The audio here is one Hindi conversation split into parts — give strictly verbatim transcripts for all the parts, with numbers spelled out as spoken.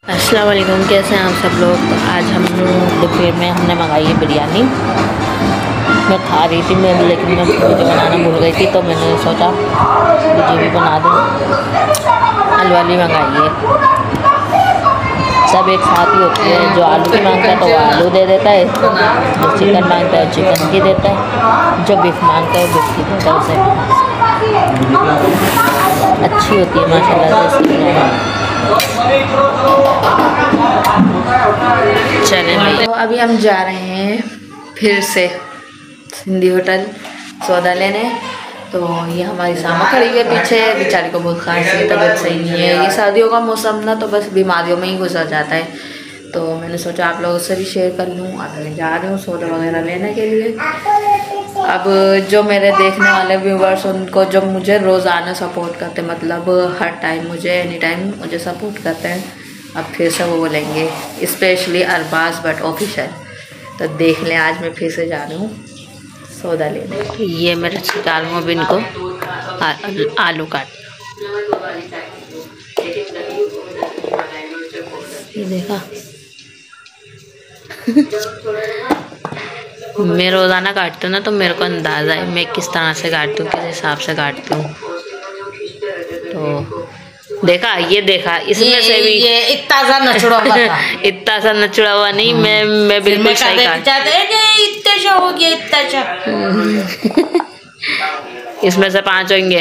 अस्सलाम वालेकुम, कैसे हैं आप सब लोग। तो आज हम दोपहर में हमने मंगाई है बिरयानी। मैं खा रही थी मैं लेकिन मैं मुझे बनाना भूल गई थी, तो मैंने सोचा मुझे भी बना दूँ। आलू वाली मंगाई है, सब एक साथ ही होती है। जो आलू की मांगता है तो वो आलू दे देता है, जो चिकन मांगता है चिकन की देता है, जो बीफ मांगता है बीफ की देता है उसे। अच्छी होती है माशाल्लाह से। चलें भाई, तो अभी हम जा रहे हैं फिर से सिंधी होटल सौदा लेने। तो ये हमारी सामा खड़ी है पीछे, बेचारी को बहुत खांसी है, तबीयत सही नहीं है। ये सर्दियों का मौसम ना तो बस बीमारियों में ही गुजर जाता है। तो मैंने सोचा आप लोगों से भी शेयर कर लूँ। अब मैं जा रही हूँ सौदा वगैरह लेने के लिए। अब जो मेरे देखने वाले व्यूवर्स उनको जो मुझे रोज़ाना सपोर्ट करते, मतलब हर टाइम मुझे एनी टाइम मुझे सपोर्ट करते हैं, अब फिर से वो बोलेंगे, स्पेशली अरबाज भट्ट ऑफिशियल। तो देख लें, आज मैं फिर से जा रही हूँ सौदा लेने। ये मेरे डालूँ अब इनको आ, आलू काट। ये देखा मैं रोज़ाना काटती हूँ ना, तो मेरे को अंदाज़ा है मैं किस तरह से काटती हूँ, किस हिसाब से काटती हूँ। तो देखा, ये देखा, इसमें से भी ये इतना सा नचुड़ा हुआ था। इतना सा नचुड़ा हुआ नहीं, मैं मैं बिल्कुल सही काट। इतना सा हो गया, इतना सा। इसमें से पाँच होंगे।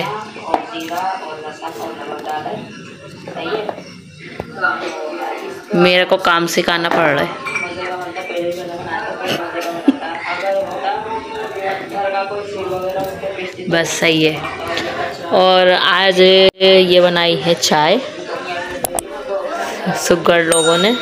मेरे को काम सिखाना पड़ रहा है। बस सही है। और आज ये बनाई है चाय सुगर लोगों ने।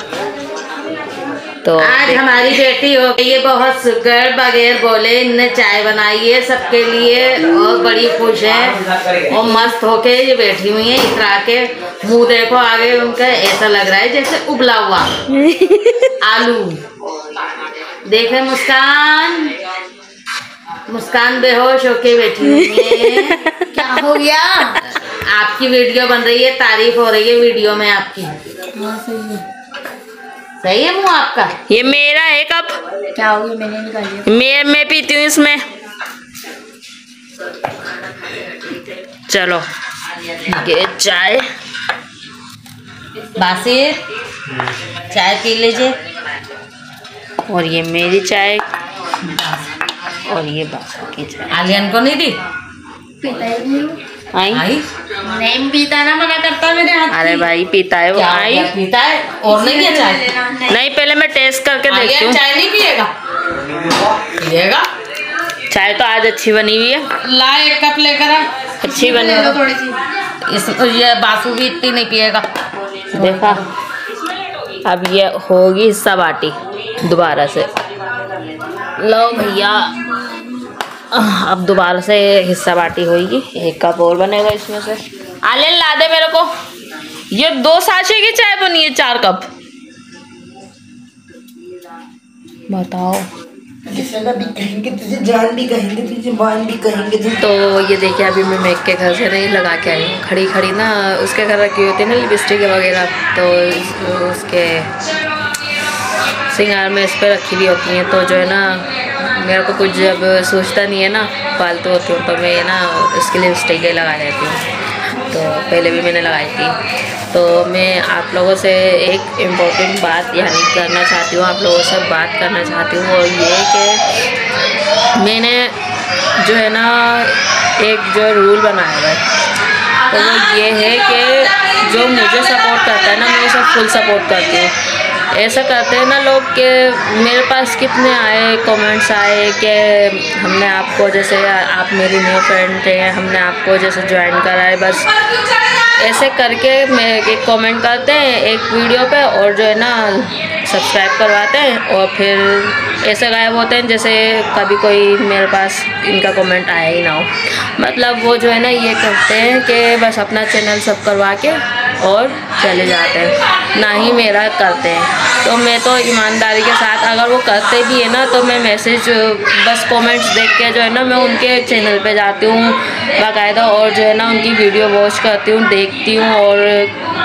तो आज हमारी बेटी हो गई है बहुत सुगर, बगैर बोले इनने चाय बनाई है सबके लिए और बड़ी खुश है और मस्त होके ये बैठी हुई है। इतरा के मुंह देखो आगे उनका, ऐसा लग रहा है जैसे उबला हुआ आलू। देखे मुस्कान, मुस्कान बेहोश होके बैठी हुई है। क्या हो गया? आपकी वीडियो बन रही है, तारीफ हो रही है वीडियो में आपकी। हाँ सही है, सही है मुँह आपका। ये मेरा है कप। क्या हो गया? मैंने निकाली। मैं मैं पीती हूँ इसमें। चलो ये चाय बासिर चाय पी लीजिए। और ये मेरी चाय और ये बासर की चाय। आलियन को नहीं दी? पीता है नहीं, आई आई नहीं पीता ना, मना करता मेरे हाथ। अरे भाई पीता है वो। क्या आई क्या पीता है और नहीं है चाय? नहीं, पहले मैं टेस्ट करके देखती हूँ। चाय नहीं पिएगा? पिएगा। चाय तो आज अच्छी बनी हुई है। ला एक कप लेकर आ। अच्छी बनी है थोड़ी सी। इस ये बासु भी इतनी नहीं पिएगा। देखा, अब ये होगी हिस्सा बाटी दोबारा से। लो भैया, अब दोबारा से हिस्सा बाटी होगी। एक कप और बनेगा इसमें से। आलियन ला दे मेरे को। ये दो साशे की चाय बनी है, चार कप। बताओ। भी कहेंगे तुझे, जान भी कहेंगे तुझे, मान भी कहेंगे तुझे। तो ये देखिए, अभी मैं मेक के घर से नहीं लगा के आई हूँ। खड़ी खड़ी ना उसके घर रखी होती है ना लिपस्टिक वगैरह, तो उसके सिंगार में इस पर रखी हुई होती हैं। तो जो है ना, मेरे को कुछ जब सोचता नहीं है ना, फालतू होती हूँ, तो मैं ये ना इसके लिए लिपस्टिक ही लगा लेती हूँ। तो पहले भी मैंने लगाई थी। तो मैं आप लोगों से एक इम्पोर्टेंट बात यानी करना चाहती हूँ, आप लोगों से बात करना चाहती हूँ, और ये कि मैंने जो है ना एक जो रूल बनाया हुआ है, तो वो ये है कि जो मुझे सपोर्ट करता है ना, मैं उसे फुल सपोर्ट करती हूँ। ऐसा करते हैं ना लोग कि मेरे पास कितने आए कमेंट्स आए कि हमने आपको, जैसे आप मेरी न्यू फ्रेंड थे, हमने आपको जैसे ज्वाइन करा है, बस ऐसे करके मैं एक कमेंट करते हैं एक वीडियो पे, और जो है ना सब्सक्राइब करवाते हैं, और फिर ऐसे गायब होते हैं जैसे कभी कोई मेरे पास इनका कमेंट आया ही ना हो। मतलब वो जो है ना ये करते हैं कि बस अपना चैनल सब करवा के और चले जाते हैं, ना ही मेरा करते हैं। तो मैं तो ईमानदारी के साथ, अगर वो करते भी है ना, तो मैं मैसेज बस कमेंट्स देख के जो है ना मैं उनके चैनल पे जाती हूँ बाकायदा, और जो है ना उनकी वीडियो वॉच करती हूँ, देखती हूँ और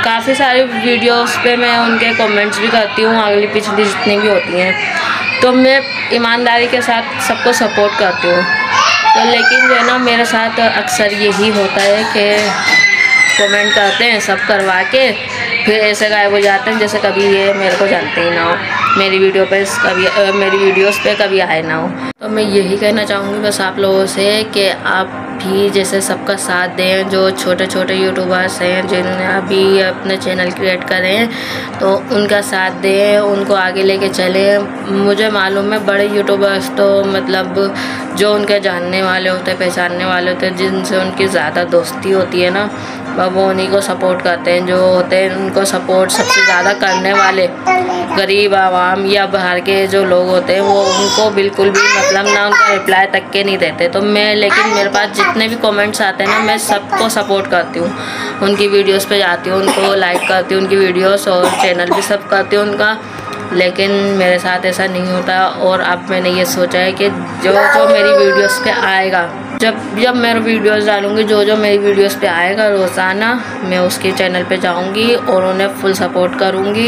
काफ़ी सारी वीडियोस पे मैं उनके कमेंट्स भी करती हूँ, अगली पिछली जितनी भी होती हैं, तो मैं ईमानदारी के साथ सबको सपोर्ट करती हूँ। तो लेकिन जो है ना मेरे साथ अक्सर यही होता है कि कमेंट करते हैं सब करवा के फिर ऐसे गायब हो जाते हैं जैसे कभी ये मेरे को जानते ही ना हो, मेरी वीडियो पे कभी आ, मेरी वीडियोस पे कभी आए ना हो। तो मैं यही कहना चाहूँगी बस आप लोगों से कि आप भी जैसे सबका साथ दें, जो छोटे छोटे यूट्यूबर्स हैं जिन्होंने अभी अपने चैनल क्रिएट करे हैं तो उनका साथ दें, उनको आगे लेके चलें। मुझे मालूम है बड़े यूट्यूबर्स तो मतलब जो उनके जानने वाले होते हैं, पहचानने वाले होते हैं, जिनसे उनकी ज़्यादा दोस्ती होती है ना, वो उन्हीं को सपोर्ट करते हैं। जो होते हैं उनको सपोर्ट सबसे ज़्यादा करने वाले गरीब आवाम या बाहर के जो लोग होते हैं वो उनको बिल्कुल भी मतलब ना उनका रिप्लाई तक के नहीं देते। तो मैं लेकिन मेरे पास जितने भी कमेंट्स आते हैं ना मैं सबको सपोर्ट करती हूँ, उनकी वीडियोस पे जाती हूँ, उनको लाइक करती हूँ उनकी वीडियोस, और चैनल भी सब करती हूँ उनका। लेकिन मेरे साथ ऐसा नहीं होता और अब मैंने ये सोचा है कि जो जो मेरी वीडियोस पे आएगा, जब जब मैं वीडियोस डालूँगी, जो जो मेरी वीडियोस पे आएगा रोज़ाना मैं उसके चैनल पे जाऊँगी और उन्हें फुल सपोर्ट करूँगी।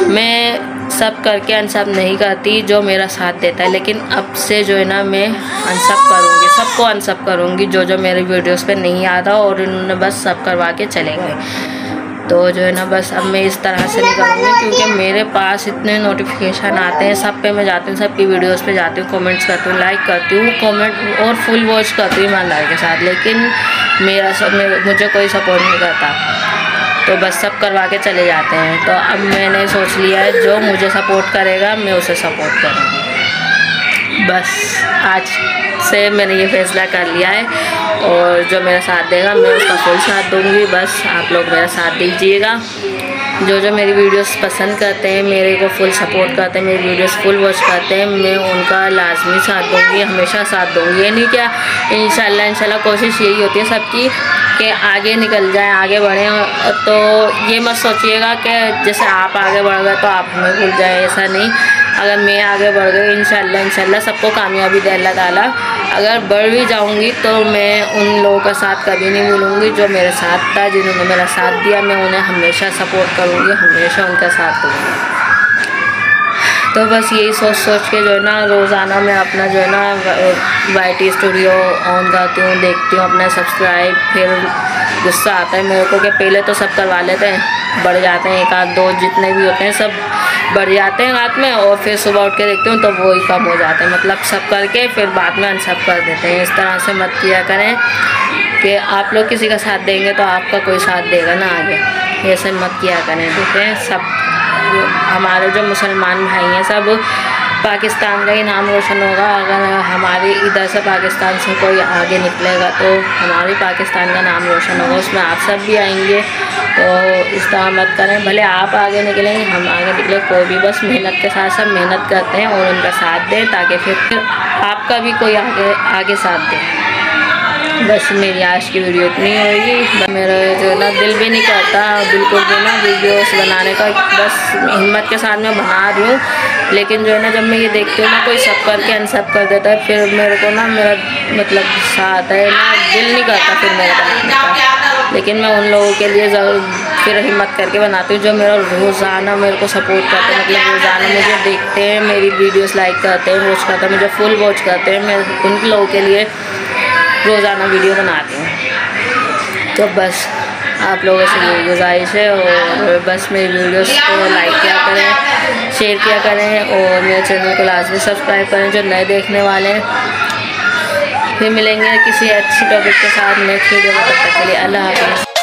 मैं सब करके अनसब नहीं करती जो मेरा साथ देता है, लेकिन अब से जो है ना मैं अनसब करूँगी, सबको अनसब करूँगी जो जो मेरी वीडियोस पे नहीं आता और इन्होंने बस सब करवा के चले गए। तो जो है ना बस अब मैं इस तरह से नहीं करूँगी क्योंकि मेरे पास इतने नोटिफिकेशन आते हैं, सब पे मैं जाती हूँ, सबकी वीडियोस पे जाती हूँ, कमेंट्स करती हूँ, लाइक करती हूँ, कमेंट और फुल वॉच करती हूँ ईमानदारी के साथ, लेकिन मेरा सब मुझे कोई सपोर्ट नहीं करता, तो बस सब करवा के चले जाते हैं। तो अब मैंने सोच लिया है जो मुझे सपोर्ट करेगा मैं उसे सपोर्ट करूँगी। बस आज से मैंने ये फैसला कर लिया है और जो मेरा साथ देगा मैं उसका फुल साथ दूँगी। बस आप लोग मेरा साथ दीजिएगा। जो जो मेरी वीडियोस पसंद करते हैं, मेरे को फुल सपोर्ट करते हैं, मेरी वीडियोस फुल वॉच करते हैं, मैं उनका लाजमी साथ दूँगी, हमेशा साथ दूँगी। ये नहीं क्या इंशाल्लाह इंशाल्लाह कोशिश यही होती है सबकी कि आगे निकल जाएं, आगे बढ़ें। तो ये मत सोचिएगा कि जैसे आप आगे बढ़ गए तो आप हमें भूल जाएं, ऐसा नहीं। अगर मैं आगे बढ़ गई इंशाल्लाह इंशाल्लाह सबको कामयाबी दे अल्लाह ताला। अगर बढ़ भी जाऊंगी तो मैं उन लोगों का साथ कभी नहीं भूलूंगी जो मेरे साथ था, जिन्होंने मेरा साथ दिया, मैं उन्हें हमेशा सपोर्ट करूंगी, हमेशा उनका साथ दूँगी। तो बस यही सोच सोच के जो है ना रोज़ाना मैं अपना जो है ना वाई टी स्टूडियो ऑन करती हूँ, देखती हूँ अपना सब्सक्राइब। फिर गुस्सा आता है मेरे को कि पहले तो सब करवा लेते हैं, बढ़ जाते हैं, एक आध दो जितने भी होते हैं सब बढ़ जाते हैं रात में, और फिर सुबह उठ के देखती हूँ तो वो ही कम हो जाते हैं, मतलब सब करके फिर बाद में अनसब कर देते हैं। इस तरह से मत किया करें कि आप लोग किसी का साथ देंगे तो आपका कोई साथ देगा ना आगे, ऐसे मत किया करें। ठीक है, सब हमारे जो मुसलमान भाई हैं सब पाकिस्तान का ही नाम रोशन होगा। अगर हमारे इधर से पाकिस्तान से कोई आगे निकलेगा तो हमारे पाकिस्तान का नाम रोशन होगा, उसमें आप सब भी आएंगे। तो इस तरह मत करें, भले आप आगे निकलेंगे हम आगे निकले, कोई भी बस मेहनत के साथ सब मेहनत करते हैं और उनका साथ दें ताकि फिर आपका भी कोई आगे आगे साथ दे। बस मेरी आज की वीडियो इतनी होगी। मेरा जो ना दिल भी नहीं करता बिल्कुल भी ना वीडियोस बनाने का, बस हिम्मत के साथ मैं बना रही हूँ, लेकिन जो है ना जब मैं ये देखती हूँ ना कोई सब करके अनसब कर देता है, फिर मेरे को ना मेरा मतलब साथ है ना दिल नहीं करता फिर मेरा बनाने का। लेकिन मैं उन लोगों के लिए ज़रूर फिर हिम्मत करके बनाती हूँ जो मेरा रोज़ाना मेरे को सपोर्ट करते हैं, मतलब रोज़ाना मुझे देखते हैं, मेरी वीडियोस लाइक करते हैं, वॉच करते हैं, मुझे फुल वॉच करते हैं। मैं उन लोगों के लिए रोज़ाना वीडियो बनाती हूँ। तो बस आप लोगों से ये गुजारिश है और बस मेरी वीडियोस को लाइक किया करें, शेयर किया करें और मेरे चैनल को लाजमी सब्सक्राइब करें जो नए देखने वाले हैं। फिर मिलेंगे किसी अच्छी टॉपिक के साथ नेक्स्ट वीडियो में, तब तक के लिए अल्लाह हाफ़िज़।